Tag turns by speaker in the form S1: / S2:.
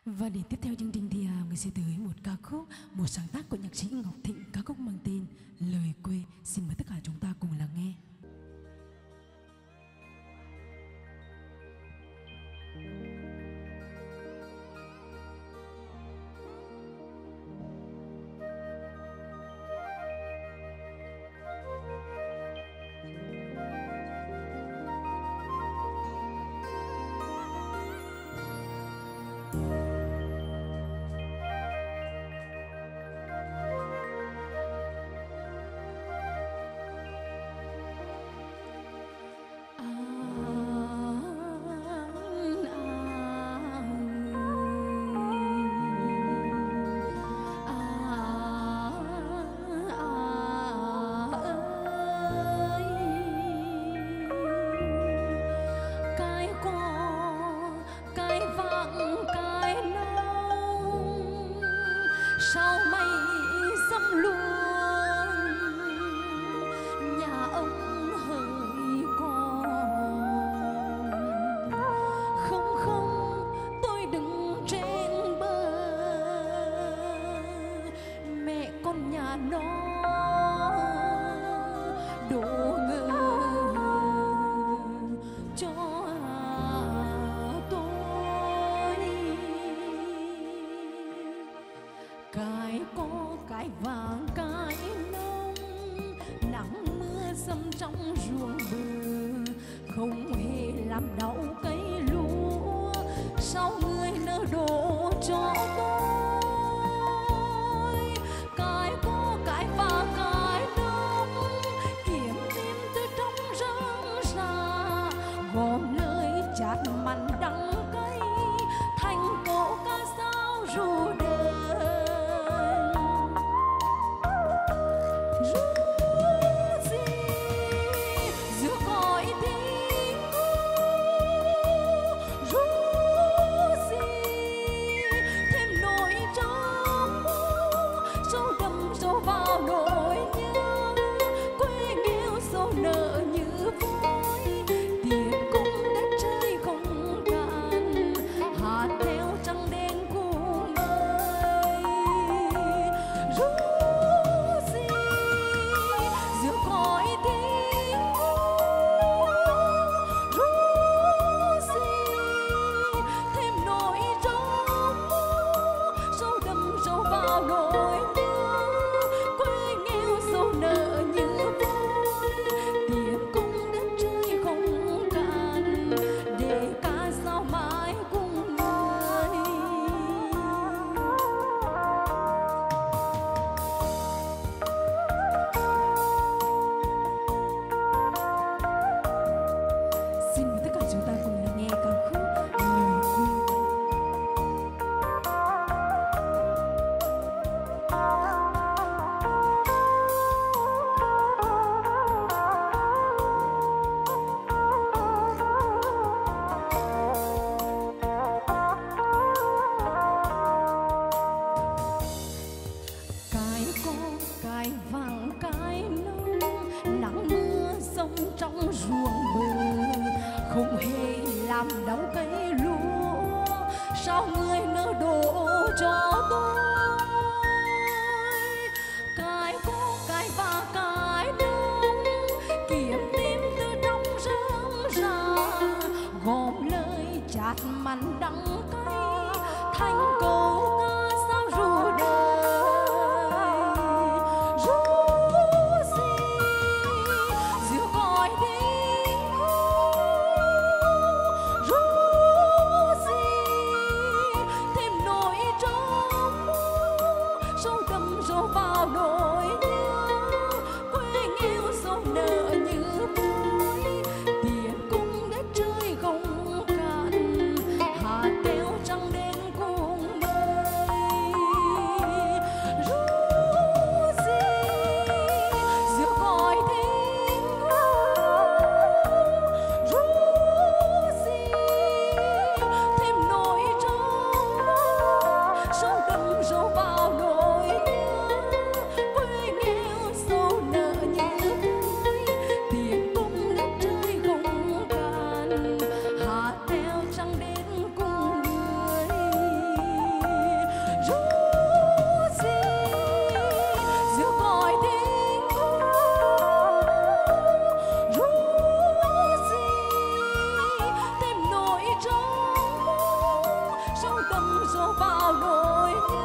S1: Và để tiếp theo chương trình thì người sẽ tới một ca khúc, một sáng tác của nhạc sĩ Ngọc Thịnh, ca khúc mang tên Lời Quê. Xin mời tất cả chúng ta cùng lắng nghe.
S2: Sao mây dâng luôn nhà ông hỡi con, không không tôi đứng trên bờ mẹ con nhà nó đổ ngờ cho tôi. Cái có cái vàng cái nông, nắng mưa dầm trong ruộng bờ, không hề làm đau cây lúa. Sao người nỡ đổ cho tôi? Cái có cái vàng cái nông, kiếm tìm từ trong rơm rà, gom lời chát mặn đắng cay thành cổ ca dao ru đời. Trong ruộng bờ không hề làm đau cây lúa. Sao người nỡ đổ cho tôi? Cái có cái và cái đông, kiếm tìm từ trong rơm rà, gom lời chát mặn đắng cay thành câu ca sao ru đời. Vào nỗi nhớ quê nghèo sâu nợ như muối, tiền cũng đất trời không cạn, hạt đeo trăng đen cùng mơ. gió vào nỗi